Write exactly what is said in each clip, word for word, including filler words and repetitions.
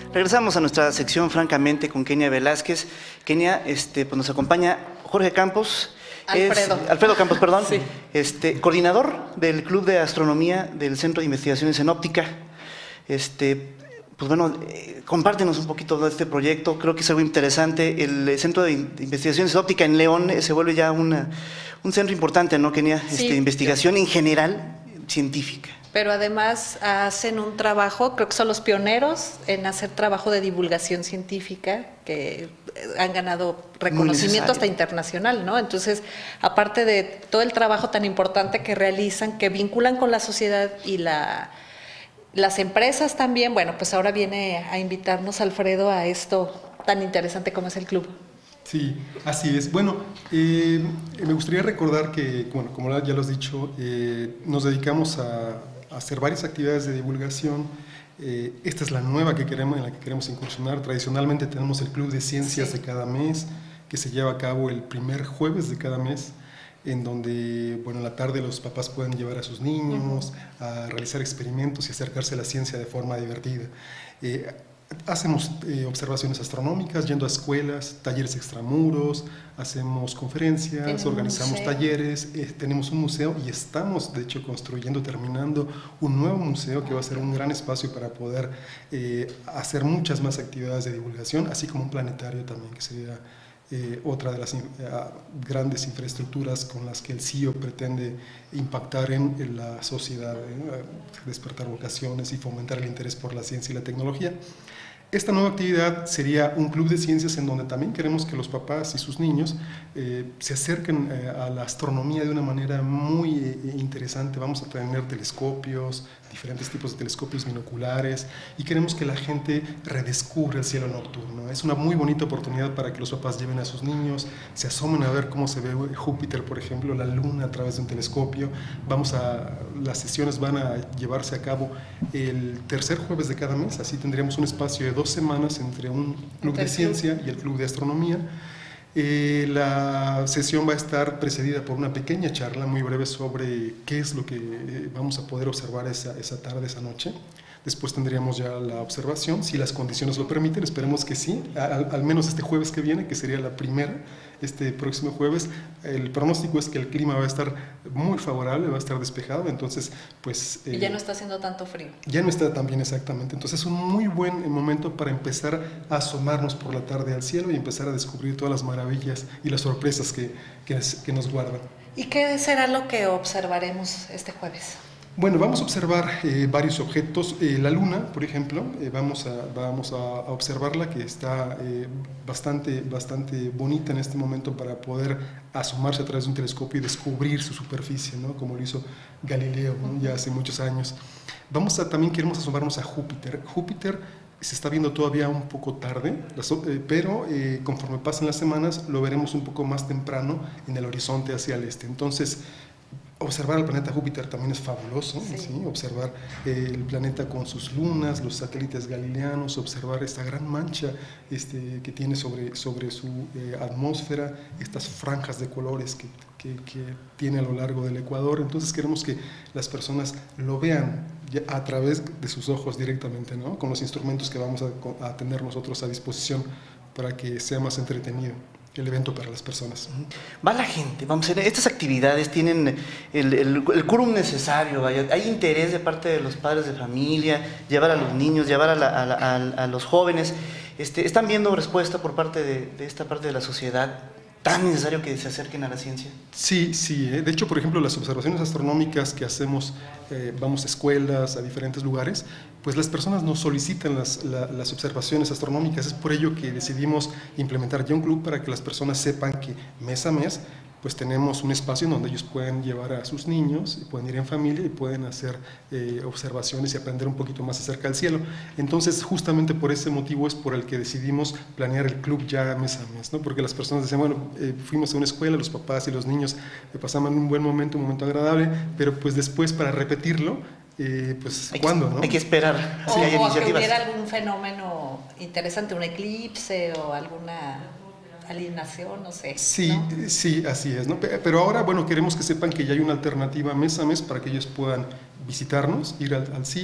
Regresamos a nuestra sección Francamente con Kenia Velázquez. Kenia, este, pues nos acompaña Jorge Campos. Alfredo. Es, Alfredo Campos, perdón. Sí. Este, coordinador del Club de Astronomía del Centro de Investigaciones en Óptica. Este, pues bueno, eh, compártenos un poquito de este proyecto. Creo que es algo interesante. El Centro de Investigaciones en Óptica en León eh, se vuelve ya una, un centro importante, ¿no, Kenia? Sí. Este, investigación en general científica. Pero además hacen un trabajo, creo que son los pioneros en hacer trabajo de divulgación científica, que han ganado reconocimiento hasta internacional, ¿no? Entonces, aparte de todo el trabajo tan importante que realizan, que vinculan con la sociedad y la, las empresas también, bueno, pues ahora viene a invitarnos Alfredo a esto tan interesante como es el club. Sí, así es. Bueno, eh, me gustaría recordar que, bueno, como ya lo has dicho, eh, nos dedicamos a hacer varias actividades de divulgación. Eh, esta es la nueva que queremos, en la que queremos incursionar. Tradicionalmente tenemos el Club de Ciencias sí. de cada mes, que se lleva a cabo el primer jueves de cada mes, en donde, bueno, en la tarde los papás pueden llevar a sus niños uh-huh. a realizar experimentos y acercarse a la ciencia de forma divertida. Eh, Hacemos eh, observaciones astronómicas, yendo a escuelas, talleres extramuros, hacemos conferencias, organizamos talleres, eh, tenemos un museo y estamos, de hecho, construyendo, terminando un nuevo museo que va a ser un gran espacio para poder eh, hacer muchas más actividades de divulgación, así como un planetario también, que sería eh, otra de las eh, grandes infraestructuras con las que el C I O pretende impactar en, en la sociedad, eh, despertar vocaciones y fomentar el interés por la ciencia y la tecnología. Esta nueva actividad sería un club de ciencias en donde también queremos que los papás y sus niños eh, se acerquen eh, a la astronomía de una manera muy eh, interesante. Vamos a tener telescopios, diferentes tipos de telescopios binoculares, y queremos que la gente redescubra el cielo nocturno. Es una muy bonita oportunidad para que los papás lleven a sus niños, se asomen a ver cómo se ve Júpiter, por ejemplo, la luna a través de un telescopio. Vamos a, las sesiones van a llevarse a cabo el tercer jueves de cada mes, así tendríamos un espacio de dos semanas entre un club de ciencia y el club de astronomía. Eh, la sesión va a estar precedida por una pequeña charla muy breve sobre qué es lo que eh, vamos a poder observar esa, esa tarde, esa noche. Después tendríamos ya la observación, si las condiciones lo permiten, esperemos que sí, al, al menos este jueves que viene, que sería la primera, este próximo jueves. El pronóstico es que el clima va a estar muy favorable, va a estar despejado, entonces pues... Eh, y ya no está haciendo tanto frío. Ya no está tan bien, exactamente, entonces es un muy buen momento para empezar a asomarnos por la tarde al cielo y empezar a descubrir todas las maravillas y las sorpresas que, que, que nos guardan. ¿Y qué será lo que observaremos este jueves? Bueno, vamos a observar eh, varios objetos. Eh, la luna, por ejemplo, eh, vamos, a, vamos a, a observarla, que está eh, bastante, bastante bonita en este momento para poder asomarse a través de un telescopio y descubrir su superficie, ¿no? Como lo hizo Galileo, ¿no? Ya hace muchos años. Vamos a, también queremos asomarnos a Júpiter. Júpiter se está viendo todavía un poco tarde, pero eh, conforme pasen las semanas lo veremos un poco más temprano en el horizonte hacia el este. Entonces, observar el planeta Júpiter también es fabuloso, sí. ¿sí? Observar eh, el planeta con sus lunas, los satélites galileanos, observar esta gran mancha este, que tiene sobre, sobre su eh, atmósfera, estas franjas de colores que, que, que tiene a lo largo del ecuador. Entonces queremos que las personas lo vean a través de sus ojos directamente, ¿no? Con los instrumentos que vamos a, a tener nosotros a disposición para que sea más entretenido el evento para las personas. Va la gente, vamos a ver, estas actividades tienen el, el, el quórum necesario, vaya, hay interés de parte de los padres de familia, llevar a los niños, llevar a, la, a, la, a, a los jóvenes, este, ¿están viendo respuesta por parte de, de esta parte de la sociedad? ¿Tan necesario que se acerquen a la ciencia? Sí, sí. ¿eh? De hecho, por ejemplo, las observaciones astronómicas que hacemos, eh, vamos a escuelas, a diferentes lugares, pues las personas nos solicitan las, la, las observaciones astronómicas. Es por ello que decidimos implementar ya un club para que las personas sepan que mes a mes pues tenemos un espacio en donde ellos pueden llevar a sus niños, y pueden ir en familia y pueden hacer eh, observaciones y aprender un poquito más acerca del cielo. Entonces, justamente por ese motivo es por el que decidimos planear el club ya mes a mes, ¿no? Porque las personas decían, bueno, eh, fuimos a una escuela, los papás y los niños eh, pasaban un buen momento, un momento agradable, pero pues después para repetirlo, Eh, pues, hay ¿cuándo? Que, ¿no? Hay que esperar. O, sí, hay o iniciativas. que hubiera algún fenómeno interesante, un eclipse o alguna alienación, no sé. Sí, ¿no? sí, así es, ¿no? Pero ahora, bueno, queremos que sepan que ya hay una alternativa mes a mes para que ellos puedan visitarnos, ir al, al C I O,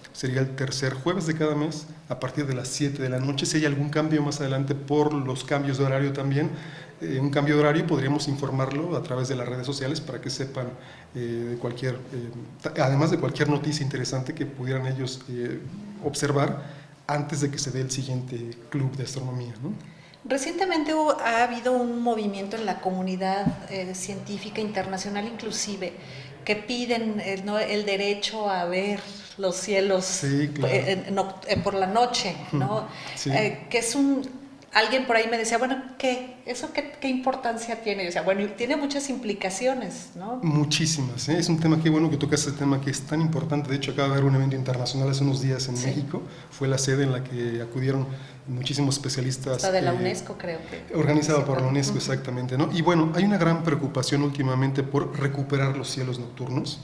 sería el tercer jueves de cada mes a partir de las siete de la noche. Si hay algún cambio más adelante por los cambios de horario también, eh, un cambio de horario podríamos informarlo a través de las redes sociales para que sepan eh, de cualquier, eh, además de cualquier noticia interesante que pudieran ellos eh, observar antes de que se dé el siguiente club de astronomía, ¿no? Recientemente hubo, ha habido un movimiento en la comunidad eh, científica internacional inclusive que piden eh, ¿no? el derecho a ver los cielos sí, claro. eh, no, eh, por la noche, ¿no? Sí. Eh, que es un... Alguien por ahí me decía, bueno, ¿qué? ¿Eso qué, qué importancia tiene? O sea, bueno, tiene muchas implicaciones, ¿no? Muchísimas, ¿eh? Es un tema, qué bueno que tocas ese tema que es tan importante. De hecho, acaba de haber un evento internacional hace unos días en sí. México. Fue la sede en la que acudieron muchísimos especialistas. Hasta de la eh, UNESCO, creo que. Organizado por la UNESCO, uh-huh. exactamente, ¿no? Y bueno, hay una gran preocupación últimamente por recuperar los cielos nocturnos.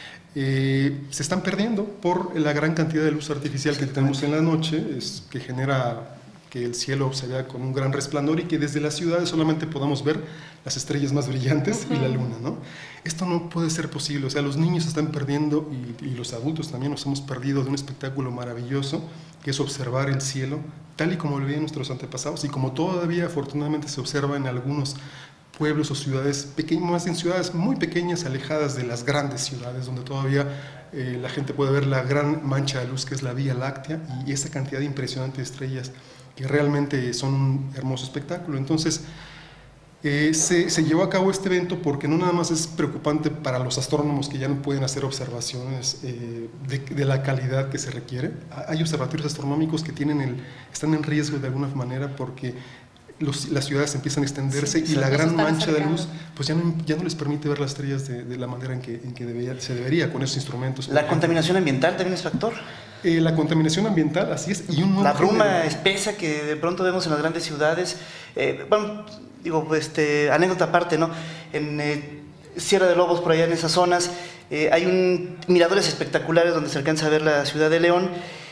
Eh, se están perdiendo por la gran cantidad de luz artificial que tenemos en la noche, es, que genera que el cielo se vea con un gran resplandor y que desde las ciudades solamente podamos ver las estrellas más brillantes uh-huh. y la luna, ¿no? Esto no puede ser posible, o sea, los niños se están perdiendo y, y los adultos también nos hemos perdido de un espectáculo maravilloso que es observar el cielo tal y como lo veían nuestros antepasados y como todavía afortunadamente se observa en algunos pueblos o ciudades pequeñas, más en ciudades muy pequeñas, alejadas de las grandes ciudades, donde todavía eh, la gente puede ver la gran mancha de luz que es la Vía Láctea y esa cantidad de impresionantes estrellas que realmente son un hermoso espectáculo. Entonces, eh, se, se llevó a cabo este evento porque no nada más es preocupante para los astrónomos que ya no pueden hacer observaciones eh, de, de la calidad que se requiere. Hay observatorios astronómicos que tienen el, están en riesgo de alguna manera porque Los, las ciudades empiezan a extenderse sí, y la gran mancha acercando. de luz pues ya no, ya no les permite ver las estrellas de, de la manera en que, en que debería, se debería con esos instrumentos. ¿La contaminación ambiental también es factor? Eh, la contaminación ambiental, así es. Y un la bruma género. espesa que de pronto vemos en las grandes ciudades, eh, bueno, digo, este, anécdota aparte, ¿no? En eh, Sierra de Lobos, por allá en esas zonas, eh, hay un, miradores espectaculares donde se alcanza a ver la ciudad de León.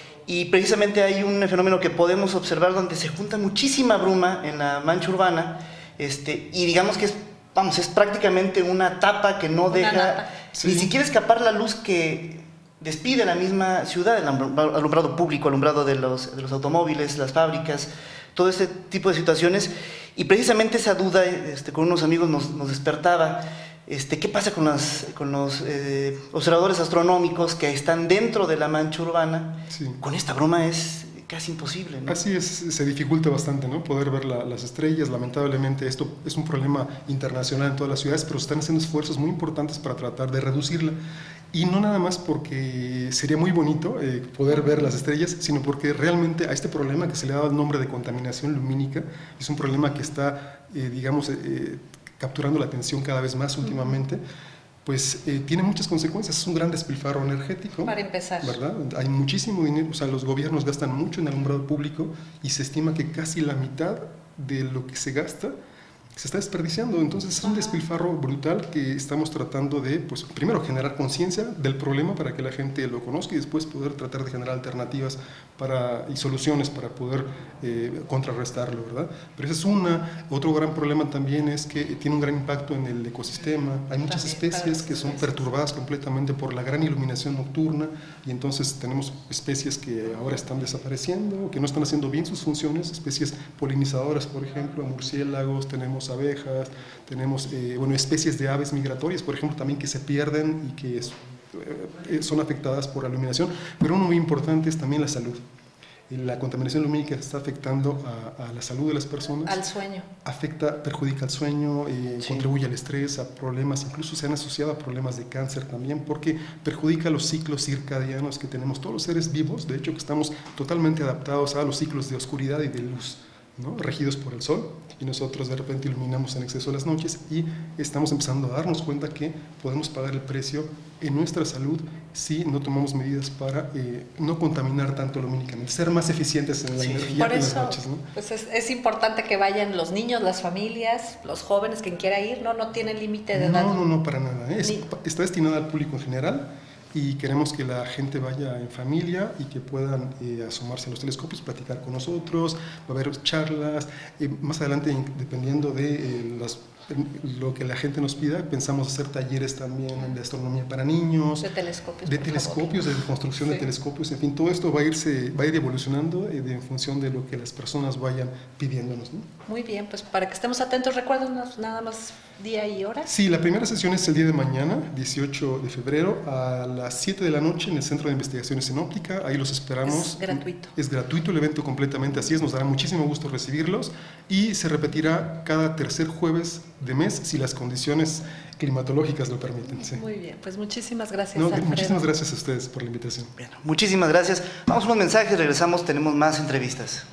Y precisamente hay un fenómeno que podemos observar donde se junta muchísima bruma en la mancha urbana, este, y digamos que es, vamos, es prácticamente una tapa que no una deja sí. ni siquiera escapar la luz que despide la misma ciudad, el alumbrado público, alumbrado de los, de los automóviles, las fábricas, todo ese tipo de situaciones. Y precisamente esa duda este, con unos amigos nos, nos despertaba. Este, ¿Qué pasa con, las, con los eh, observadores astronómicos que están dentro de la mancha urbana? Sí. Con esta broma es casi imposible, ¿no? Así es, se dificulta bastante, ¿no? Poder ver la, las estrellas. Lamentablemente esto es un problema internacional en todas las ciudades, pero se están haciendo esfuerzos muy importantes para tratar de reducirla. Y no nada más porque sería muy bonito eh, poder ver las estrellas, sino porque realmente a este problema que se le ha dado el nombre de contaminación lumínica, es un problema que está, eh, digamos, eh, capturando la atención cada vez más últimamente, pues eh, tiene muchas consecuencias. Es un gran despilfarro energético. Para empezar. ¿Verdad? Hay muchísimo dinero, o sea, los gobiernos gastan mucho en alumbrado público y se estima que casi la mitad de lo que se gasta se está desperdiciando. Entonces es un despilfarro brutal que estamos tratando de, pues primero generar conciencia del problema para que la gente lo conozca y después poder tratar de generar alternativas para, y soluciones para poder eh, contrarrestarlo, ¿verdad? Pero ese es una. Otro gran problema también es que tiene un gran impacto en el ecosistema. Hay muchas especies que son perturbadas completamente por la gran iluminación nocturna y entonces tenemos especies que ahora están desapareciendo, que no están haciendo bien sus funciones, especies polinizadoras, por ejemplo, murciélagos, tenemos abejas, tenemos eh, bueno, especies de aves migratorias, por ejemplo, también que se pierden y que es, eh, son afectadas por la iluminación, pero uno muy importante es también la salud. La contaminación lumínica está afectando a, a la salud de las personas. Al sueño. Afecta, perjudica el sueño, eh, sí. contribuye al estrés, a problemas, incluso se han asociado a problemas de cáncer también, porque perjudica los ciclos circadianos que tenemos todos los seres vivos, de hecho que estamos totalmente adaptados a los ciclos de oscuridad y de luz, ¿no? Regidos por el sol, y nosotros de repente iluminamos en exceso las noches y estamos empezando a darnos cuenta que podemos pagar el precio en nuestra salud si no tomamos medidas para eh, no contaminar tanto lumínicamente, ser más eficientes en la sí, energía por en eso, las noches, ¿no? Pues es, es importante que vayan los niños, las familias, los jóvenes, quien quiera ir, no, no tiene límite de edad. No, no, no, para nada, ¿eh? es, está destinada al público en general. Y queremos que la gente vaya en familia y que puedan eh, asomarse a los telescopios, platicar con nosotros, va a haber charlas, eh, más adelante dependiendo de eh, las lo que la gente nos pida. Pensamos hacer talleres también de astronomía para niños, de telescopios, de telescopios, de construcción sí. de telescopios, en fin, todo esto va a irse, va a ir evolucionando eh, de, en función de lo que las personas vayan pidiéndonos, ¿no? Muy bien, pues para que estemos atentos, recuérdanos nada más día y hora. Sí, la primera sesión es el día de mañana, dieciocho de febrero, a las siete de la noche en el Centro de Investigaciones en Óptica. Ahí los esperamos. Es gratuito. Es gratuito el evento completamente, así es, nos dará muchísimo gusto recibirlos y se repetirá cada tercer jueves de mes si las condiciones climatológicas lo permiten. Sí. Muy bien, pues muchísimas gracias. No, Alfredo. muchísimas gracias a ustedes por la invitación. Bien, muchísimas gracias. Vamos a unos mensajes, regresamos, tenemos más entrevistas.